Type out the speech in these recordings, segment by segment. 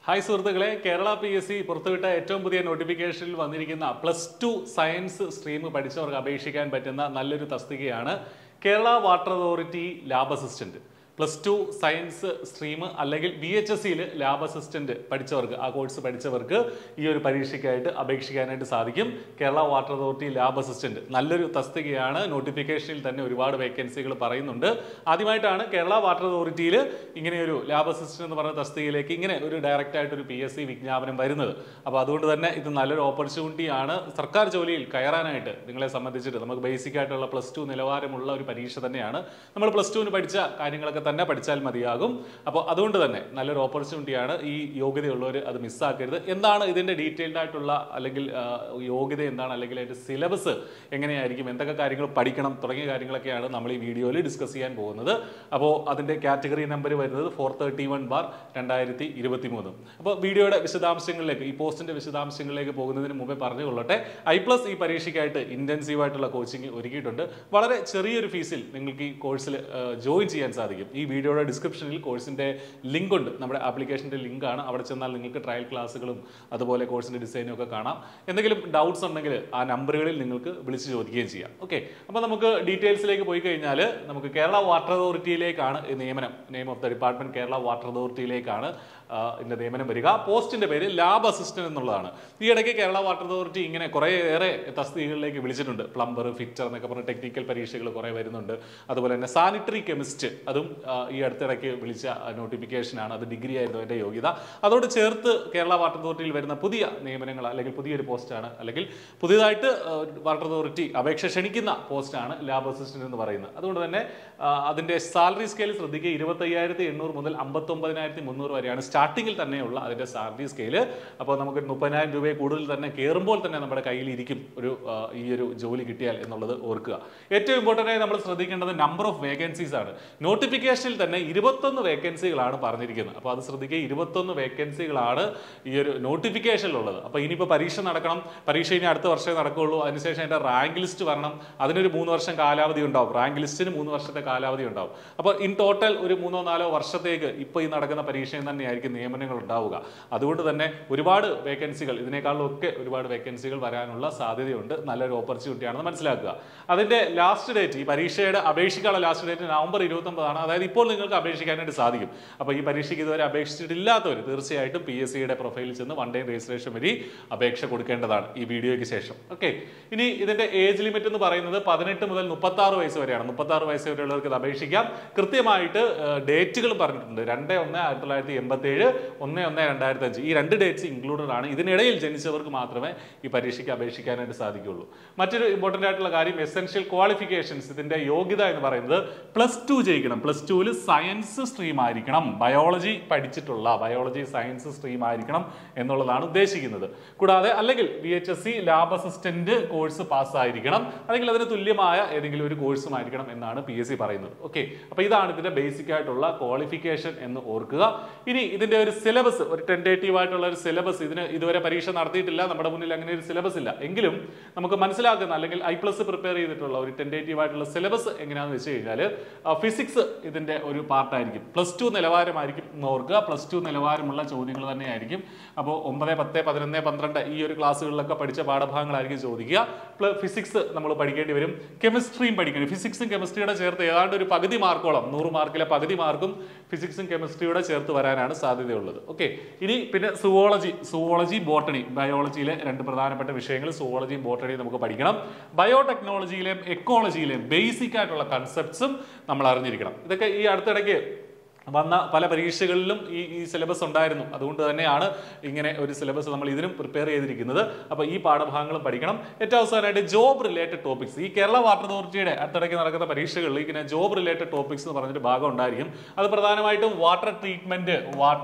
Hi സുഹൃത്തുക്കളെ, Kerala PSC പുറത്തുവിട്ട ഏറ്റവും പുതിയ നോട്ടിഫിക്കേഷനിൽ വന്നിരിക്കുന്ന +2 സയൻസ് സ്ട്രീം പഠിച്ചവർക്ക് അപേക്ഷിക്കാൻ പറ്റുന്ന നല്ലൊരു തസ്തികയാണ് Kerala water authority lab assistant. +2 science stream അല്ലെങ്കിൽ VHSCയിൽ ലാബ് അസിസ്റ്റന്റ് പഠിച്ചവർക്ക്, ആ കോഴ്സ് പഠിച്ചവർക്ക് ഈ ഒരു പരീക്ഷയ്ക്കായിട്ട് അപേക്ഷിക്കാനായിട്ട് സാധിക്കും. Kerala water authority lab assistant നല്ലൊരു തസ്തികയാണ്. നോട്ടിഫിക്കേഷനിൽ തന്നെ ഒരുപാട് വേക്കൻസികൾ പറയുന്നുണ്ട്. ആദ്യമായിട്ടാണ് കേരള വാട്ടർ അതോറിറ്റിയിൽ ഇങ്ങനെയൊരു ലാബ് അസിസ്റ്റന്റ് എന്ന് പറയുന്ന തസ്തികയിലേക്ക് ഇങ്ങനെ ഒരു ഡയറക്റ്റ് ആയിട്ടൊരു PSC വിജ്ഞാപനം വരുന്നത്. അപ്പോൾ അതുകൊണ്ട് തന്നെ ഇത് നല്ലൊരു ഓപ്പർച്യൂണിറ്റിയാണ്. സർക്കാർ ജോലിയിൽ കയറാനായിട്ട് നിങ്ങളെ സംബന്ധിച്ചിട്ട് നമുക്ക് ബേസിക് ആയിട്ടുള്ള +2 നിലവാരമുള്ള ഒരു പരീക്ഷ തന്നെയാണ്. നമ്മൾ +2ന് പഠിച്ച കാര്യങ്ങളൊക്കെ തന്നെ പഠിച്ചാൽ മതിയാകും. അപ്പോൾ അതുകൊണ്ട് തന്നെ നല്ലൊരു ഓപ്പർച്യൂണിറ്റിയാണ്. ഈ യോഗ്യതയുള്ളവർ അത് മിസ്സാക്കരുത്. എന്താണ് ഇതിൻ്റെ ഡീറ്റെയിൽഡ് ആയിട്ടുള്ള അല്ലെങ്കിൽ യോഗ്യത എന്താണ്, അല്ലെങ്കിൽ അതിൻ്റെ സിലബസ് എങ്ങനെയായിരിക്കും, എന്തൊക്കെ കാര്യങ്ങൾ പഠിക്കണം തുടങ്ങിയ കാര്യങ്ങളൊക്കെയാണ് നമ്മൾ ഈ വീഡിയോയിൽ ഡിസ്കസ് ചെയ്യാൻ പോകുന്നത്. അപ്പോൾ അതിൻ്റെ കാറ്റഗറി നമ്പർ വരുന്നത് 431/2023. അപ്പോൾ വീഡിയോയുടെ വിശദാംശങ്ങളിലേക്ക്, ഈ പോസ്റ്റിൻ്റെ വിശദാംശങ്ങളിലേക്ക് പോകുന്നതിന് മുമ്പേ പറഞ്ഞുകൊള്ളട്ടെ, iPlus ഈ പരീക്ഷയ്ക്കായിട്ട് ഇൻറ്റൻസീവ് ആയിട്ടുള്ള കോച്ചിങ് ഒരുക്കിയിട്ടുണ്ട്. വളരെ ചെറിയൊരു ഫീസിൽ നിങ്ങൾക്ക് ഈ കോഴ്സിൽ ജോയിൻ ചെയ്യാൻ സാധിക്കും. ഈ വീഡിയോയുടെ ഡിസ്ക്രിപ്ഷനിൽ കോഴ്സിൻ്റെ ലിങ്ക് ഉണ്ട്. നമ്മുടെ ആപ്ലിക്കേഷൻ്റെ ലിങ്കാണ്. അവിടെ ചെന്നാൽ നിങ്ങൾക്ക് ട്രയൽ ക്ലാസ്സുകളും അതുപോലെ കോഴ്സിൻ്റെ ഡിസൈനും ഒക്കെ കാണാം. എന്തെങ്കിലും ഡൗട്ട്സ് ഉണ്ടെങ്കിൽ ആ നമ്പറുകളിൽ നിങ്ങൾക്ക് വിളിച്ച് ചോദിക്കുകയും ചെയ്യാം. ഓക്കെ, അപ്പോൾ നമുക്ക് ഡീറ്റെയിൽസിലേക്ക് പോയി കഴിഞ്ഞാൽ നമുക്ക് കേരള വാട്ടർ അതോറിറ്റിയിലേക്കാണ് നിയമനം. Name of the department Kerala water അതോറിറ്റിയിലേക്കാണ് ഇതിൻ്റെ നിയമനം വരിക. പോസ്റ്റിൻ്റെ പേര് ലാബ് അസിസ്റ്റന്റ് എന്നുള്ളതാണ്. ഈ ഇടയ്ക്ക് കേരള വാട്ടർ അതോറിറ്റി ഇങ്ങനെ കുറേയേറെ തസ്തികകളിലേക്ക് വിളിച്ചിട്ടുണ്ട്. പ്ലംബർ, ഫിറ്റർ എന്നൊക്കെ പറഞ്ഞ ടെക്നിക്കൽ പരീക്ഷകൾ കുറേ വരുന്നുണ്ട്. അതുപോലെ തന്നെ സാനിറ്ററി കെമിസ്റ്റ്, അതും ഈ അടുത്തിടയ്ക്ക് വിളിച്ച നോട്ടിഫിക്കേഷനാണ്. അത് ഡിഗ്രി ആയിരുന്നു അതിൻ്റെ യോഗ്യത. അതോട് ചേർത്ത് കേരള വാട്ടർ അതോറിറ്റിയിൽ വരുന്ന പുതിയ നിയമനങ്ങൾ അല്ലെങ്കിൽ പുതിയൊരു പോസ്റ്റാണ്, അല്ലെങ്കിൽ പുതിയതായിട്ട് വാട്ടർ അതോറിറ്റി അപേക്ഷ ക്ഷണിക്കുന്ന പോസ്റ്റാണ് ലാബ് അസിസ്റ്റന്റ് എന്ന് പറയുന്നത്. അതുകൊണ്ട് തന്നെ അതിൻ്റെ സാലറി സ്കെയിൽ ശ്രദ്ധിക്കുക. 25,800 മുതൽ 59,300 വരെയാണ് സ്റ്റാർട്ടിങ്ങിൽ തന്നെയുള്ള അതിൻ്റെ സാലറി സ്കെയില്. അപ്പോൾ നമുക്ക് 30,000 രൂപയെ കൂടുതൽ തന്നെ കയറുമ്പോൾ തന്നെ നമ്മുടെ കയ്യിൽ ഇരിക്കും ഈ ഒരു ജോലി കിട്ടിയാൽ എന്നുള്ളത് ഓർക്കുക. ഏറ്റവും ഇമ്പോർട്ടൻ്റ് ആയി നമ്മൾ ശ്രദ്ധിക്കേണ്ടത് നമ്പർ ഓഫ് വേക്കൻസീസ് ആണ്. നോട്ടിഫിക്കേഷനിൽ തന്നെ 21 വേക്കൻസികളാണ് പറഞ്ഞിരിക്കുന്നത്. അപ്പോൾ അത് ശ്രദ്ധിക്കുക, 21 വേക്കൻസികളാണ് ഈ ഒരു നോട്ടിഫിക്കേഷനിലുള്ളത്. അപ്പോൾ ഇനിയിപ്പോൾ പരീക്ഷ നടക്കണം. പരീക്ഷ ഇനി അടുത്ത വർഷമേ നടക്കുകയുള്ളൂ. അതിനുശേഷം അതിൻ്റെ റാങ്ക് ലിസ്റ്റ് വരണം. അതിനൊരു 3 വർഷം കാലാവധി ഉണ്ടാവും. റാങ്ക് ലിസ്റ്റിന് 3 വർഷത്തെ കാലാവധി ഉണ്ടാവും. അപ്പോൾ ഇൻ ടോട്ടൽ ഒരു 3-4 വർഷത്തേക്ക് ഇപ്പോൾ ഈ നടക്കുന്ന പരീക്ഷയിൽ തന്നെയായിരിക്കും നിയമനങ്ങൾ ഉണ്ടാവുക. അതുകൊണ്ട് തന്നെ ഒരുപാട് വേക്കൻസികൾ, ഇതിനേക്കാളൊക്കെ ഒരുപാട് വേക്കൻസികൾ വരാനുള്ള സാധ്യതയുണ്ട്. നല്ലൊരു ഓപ്പർച്യൂണിറ്റിയാണെന്ന് മനസ്സിലാക്കുക. അതിൻ്റെ ലാസ്റ്റ് ഡേറ്റ്, ഈ പരീക്ഷയുടെ അപേക്ഷിക്കാനുള്ള ലാസ്റ്റ് ഡേറ്റ് നവംബർ 29 ആണ്. അതായത് ഇപ്പോൾ നിങ്ങൾക്ക് അപേക്ഷിക്കാനായിട്ട് സാധിക്കും. അപ്പോൾ ഈ പരീക്ഷയ്ക്ക് ഇതുവരെ അപേക്ഷിച്ചിട്ടില്ലാത്തവർ തീർച്ചയായിട്ടും PSCയുടെ പ്രൊഫൈലിൽ ചെന്ന് 1 ഡേ രജിസ്ട്രേഷൻ വഴി അപേക്ഷ കൊടുക്കേണ്ടതാണ് ഈ വീഡിയോയ്ക്ക് ശേഷം. ഓക്കെ, ഇനി ഇതിന്റെ ഏജ് ലിമിറ്റ് എന്ന് പറയുന്നത് 18 മുതൽ 36 വയസ്സ് വരെയാണ്. 36 വയസ്സ് വരെയുള്ളവർക്ക് ഇത് അപേക്ഷിക്കാം. കൃത്യമായിട്ട് ഡേറ്റുകൾ പറഞ്ഞിട്ടുണ്ട്. 2/1/1987, 1/1/2005 ഈ 2 ഡേറ്റ്സ് ഇൻക്ലൂഡഡ് ആണ്. ഇതിനിടയിൽ ജനിച്ചവർക്ക് മാത്രമേ ഈ പരീക്ഷയ്ക്ക് അപേക്ഷിക്കാനായിട്ട് സാധിക്കുകയുള്ളൂ. മറ്റൊരു ഇമ്പോർട്ടൻ്റ് ആയിട്ടുള്ള കാര്യം, എസെൻഷ്യൽ ക്വാളിഫിക്കേഷൻസ്, ഇതിന്റെ യോഗ്യത എന്ന് പറയുന്നത് +2 ജയിക്കണം. +2ൽ സയൻസ് സ്ട്രീം ആയിരിക്കണം. ബയോളജി പഠിച്ചിട്ടുള്ള, ബയോളജി സയൻസ് സ്ട്രീം ആയിരിക്കണം എന്നുള്ളതാണ് ഉദ്ദേശിക്കുന്നത്. കൂടാതെ അല്ലെങ്കിൽ VHSC ലാബ് അസിസ്റ്റന്റ് കോഴ്സ് പാസ്സായിരിക്കണം, അല്ലെങ്കിൽ അതിന് തുല്യമായ ഏതെങ്കിലും ഒരു കോഴ്സും ആയിരിക്കണം എന്നാണ് PSC പറയുന്നത്. ഓക്കെ, അപ്പോൾ ഇതാണ് ഇതിന്റെ ബേസിക് ആയിട്ടുള്ള ക്വാളിഫിക്കേഷൻ എന്ന് ഓർക്കുക. ഇനി ഇതിന്റെ ഒരു സിലബസ്, ഒരു ടെൻറ്റേറ്റീവ് ആയിട്ടുള്ള ഒരു സിലബസ്, ഇതിന് ഇതുവരെ പരീക്ഷ നടത്തിയിട്ടില്ല, നമ്മുടെ മുന്നിൽ അങ്ങനെ ഒരു സിലബസ് ഇല്ല. എങ്കിലും നമുക്ക് മനസ്സിലാക്കുന്ന, അല്ലെങ്കിൽ iPlus പ്രിപ്പയർ ചെയ്തിട്ടുള്ള ഒരു ടെൻറ്റേറ്റീവ് ആയിട്ടുള്ള സിലബസ് എങ്ങനെയാണെന്ന് വെച്ച് കഴിഞ്ഞാൽ, ഫിസിക്സ് ഇതിന്റെ ഒരു പാർട്ടായിരിക്കും. +2 നിലവാരമായിരിക്കും എന്ന് ഓർക്കുക. +2 നിലവാരമുള്ള ചോദ്യങ്ങൾ തന്നെയായിരിക്കും. അപ്പോൾ 9, 10, 11, 12 ഈ ഒരു ക്ലാസ്സുകളിലൊക്കെ പഠിച്ച പാഠഭാഗങ്ങളായിരിക്കും ചോദിക്കുക. ഫിസിക്സ് നമ്മൾ പഠിക്കേണ്ടി വരും. കെമിസ്ട്രിയും പഠിക്കണം. ഫിസിക്സും കെമിസ്ട്രിയുടെ ചേർത്ത് ഏതാണ്ട് ഒരു പകുതി മാർക്കോളം, 100 മാർക്കിലെ പകുതി മാർക്കും ഫിസിക്സും കെമിസ്ട്രിയുടെ ചേർത്ത് വരാനാണ് സാധ്യതയുള്ളത്. ഓക്കെ, ഇനി പിന്നെ സുവോളജി, ബോട്ടണി, ബയോളജിയിലെ 2 പ്രധാനപ്പെട്ട വിഷയങ്ങൾ സുവോളജിയും ബോട്ടണിയും നമുക്ക് പഠിക്കണം. ബയോടെക്നോളജിയിലെയും എക്കോളജിയിലെയും ബേസിക് ആയിട്ടുള്ള കൺസെപ്റ്റ്സും നമ്മൾ അറിഞ്ഞിരിക്കണം. ഇതൊക്കെ ഈ അടുത്തിടയ്ക്ക് വന്ന പല പരീക്ഷകളിലും ഈ സിലബസ് ഉണ്ടായിരുന്നു. അതുകൊണ്ട് തന്നെയാണ് ഇങ്ങനെ ഒരു സിലബസ് നമ്മൾ ഇതിനും പ്രിപ്പയർ ചെയ്തിരിക്കുന്നത്. അപ്പോൾ ഈ പാഠഭാഗങ്ങളും പഠിക്കണം. ഏറ്റവും അവസാനമായിട്ട് ജോബ് റിലേറ്റഡ് ടോപ്പിക്സ്, ഈ കേരള വാട്ടർ അതോറിറ്റിയുടെ അടുത്തിടയ്ക്ക് നടക്കുന്ന പരീക്ഷകളിൽ ഇങ്ങനെ ജോബ് റിലേറ്റഡ് ടോപ്പിക്സ് എന്ന് പറഞ്ഞൊരു ഭാഗം ഉണ്ടായിരിക്കും. അത് പ്രധാനമായിട്ടും വാട്ടർ ട്രീറ്റ്മെന്റ്,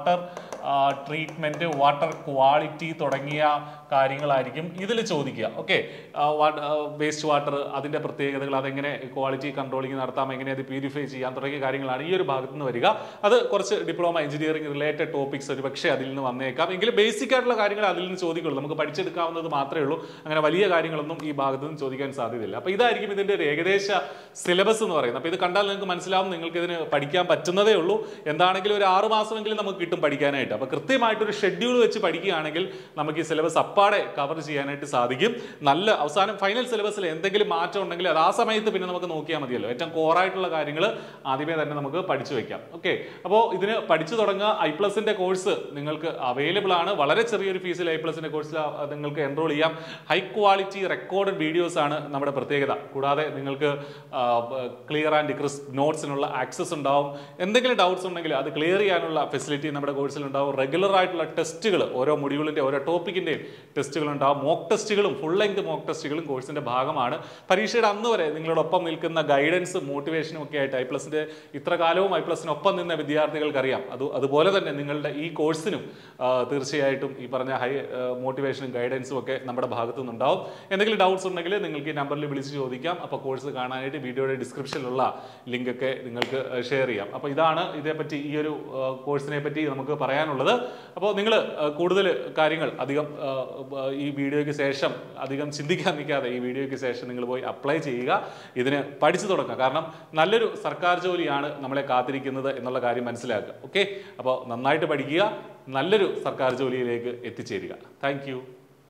വാട്ടർ ക്വാളിറ്റി തുടങ്ങിയ കാര്യങ്ങളായിരിക്കും ഇതിൽ ചോദിക്കുക. ഓക്കെ, വേസ്റ്റ് വാട്ടർ, അതിൻ്റെ പ്രത്യേകതകൾ, അതെങ്ങനെ ക്വാളിറ്റി കൺട്രോളിങ് നടത്താം, എങ്ങനെ അത് പ്യൂരിഫൈ ചെയ്യാം തുടങ്ങിയ കാര്യങ്ങളാണ് ഈ ഒരു ഭാഗത്ത് നിന്ന് വരിക. അത് കുറച്ച് ഡിപ്ലോമ എഞ്ചിനീയറിംഗ് റിലേറ്റഡ് ടോപ്പിക്സ് ഒരു പക്ഷേ അതിൽ നിന്ന് വന്നേക്കാം. എങ്കിലും ബേസിക് ആയിട്ടുള്ള കാര്യങ്ങൾ അതിൽ നിന്ന് ചോദിക്കുള്ളൂ. നമുക്ക് പഠിച്ചെടുക്കാവുന്നത് മാത്രമേ ഉള്ളൂ. അങ്ങനെ വലിയ കാര്യങ്ങളൊന്നും ഈ ഭാഗത്ത് നിന്ന് ചോദിക്കാൻ സാധ്യതയില്ല. അപ്പോൾ ഇതായിരിക്കും ഇതിൻ്റെ ഒരു ഏകദേശ സിലബസ് എന്ന് പറയുന്നത്. അപ്പോൾ ഇത് കണ്ടാൽ നിങ്ങൾക്ക് മനസ്സിലാവും, നിങ്ങൾക്ക് ഇതിന് പഠിക്കാൻ പറ്റുന്നതേ ഉള്ളൂ. എന്താണെങ്കിലും ഒരു 6 മാസമെങ്കിലും നമുക്ക് കിട്ടും പഠിക്കാനായിട്ട്. പഠിക്കാനായിട്ട്. അപ്പോൾ കൃത്യമായിട്ടൊരു ഷെഡ്യൂൾ വെച്ച് പഠിക്കുകയാണെങ്കിൽ നമുക്ക് ഈ സിലബസ് അപ്പാടെ കവർ ചെയ്യാനായിട്ട് സാധിക്കും. നല്ല അവസാനം ഫൈനൽ സിലബസിൽ എന്തെങ്കിലും മാറ്റം ഉണ്ടെങ്കിൽ അത് ആ സമയത്ത് പിന്നെ നമുക്ക് നോക്കിയാൽ മതിയല്ലോ. ഏറ്റവും കോറായിട്ടുള്ള കാര്യങ്ങൾ ആദ്യമേ തന്നെ നമുക്ക് പഠിച്ചു വെക്കാം. ഓക്കെ, അപ്പോൾ ഇതിന് പഠിച്ചു തുടങ്ങുക. iPlusന്റെ കോഴ്സ് നിങ്ങൾക്ക് അവൈലബിൾ ആണ്. വളരെ ചെറിയൊരു ഫീസിൽ iPlusന്റെ കോഴ്സിൽ നിങ്ങൾക്ക് എൻറോൾ ചെയ്യാം. ഹൈ ക്വാളിറ്റി റെക്കോർഡഡ് വീഡിയോസ് ആണ് നമ്മുടെ പ്രത്യേകത. കൂടാതെ നിങ്ങൾക്ക് ക്ലിയർ ആൻഡ് ക്രിസ്പ് നോട്ട്സിനുള്ള ആക്സസ് ഉണ്ടാവും. എന്തെങ്കിലും ഡൗട്ട്സ് ഉണ്ടെങ്കിൽ അത് ക്ലിയർ ചെയ്യാനുള്ള ഫെസിലിറ്റി നമ്മുടെ കോഴ്സിൽ ഉണ്ടാവും. റെഗുലർ ആയിട്ടുള്ള ടെസ്റ്റുകൾ, ഓരോ മൊഡ്യൂളിൻ്റെ ഓരോ ടോപ്പിക്കിൻ്റെയും ടെസ്റ്റുകൾ ഉണ്ടാവും. മോക്ക് ടെസ്റ്റുകളും ഫുൾ ലെങ്ത് മോക്ക് ടെസ്റ്റുകളും കോഴ്സിൻ്റെ ഭാഗമാണ്. പരീക്ഷയുടെ അന്ന് വരെ നിങ്ങളോടൊപ്പം നിൽക്കുന്ന ഗൈഡൻസും മോട്ടിവേഷനും ഒക്കെ ആയിട്ട് iPlusന്റെ ഇത്ര കാലവും iPlusനൊപ്പം നിന്ന വിദ്യാർത്ഥികൾക്കറിയാം. അതുപോലെ തന്നെ നിങ്ങളുടെ ഈ കോഴ്സിനും തീർച്ചയായിട്ടും ഈ പറഞ്ഞ ഹൈ മോട്ടിവേഷനും ഗൈഡൻസും ഒക്കെ നമ്മുടെ ഭാഗത്തു നിന്നുണ്ടാവും. എന്തെങ്കിലും ഡൗട്ട്സ് ഉണ്ടെങ്കിൽ നിങ്ങൾക്ക് ഈ നമ്പറിൽ വിളിച്ച് ചോദിക്കാം. അപ്പോൾ കോഴ്സ് കാണാനായിട്ട് വീഡിയോയുടെ ഡിസ്ക്രിപ്ഷനിലുള്ള ലിങ്ക് ഒക്കെ നിങ്ങൾക്ക് ഷെയർ ചെയ്യാം. അപ്പോൾ ഇതാണ് ഇതേപ്പറ്റി, ഈ ഒരു കോഴ്സിനെ പറ്റി നമുക്ക് പറയാനുള്ളത്. അപ്പോൾ നിങ്ങൾ കൂടുതൽ കാര്യങ്ങൾ അധികം ഈ വീഡിയോയ്ക്ക് ശേഷം അധികം ചിന്തിക്കാൻ നിൽക്കാതെ ഈ വീഡിയോയ്ക്ക് ശേഷം നിങ്ങൾ പോയി അപ്ലൈ ചെയ്യുക. ഇതിന് പഠിച്ചു തുടങ്ങുക. കാരണം നല്ലൊരു സർക്കാർ ജോലിയാണ് നമ്മളെ കാത്തിരിക്കുന്നത് എന്നുള്ള കാര്യം മനസ്സിലാക്കുക. ഓക്കെ, അപ്പോൾ നന്നായിട്ട് പഠിക്കുക. നല്ലൊരു സർക്കാർ ജോലിയിലേക്ക് എത്തിച്ചേരുക. താങ്ക്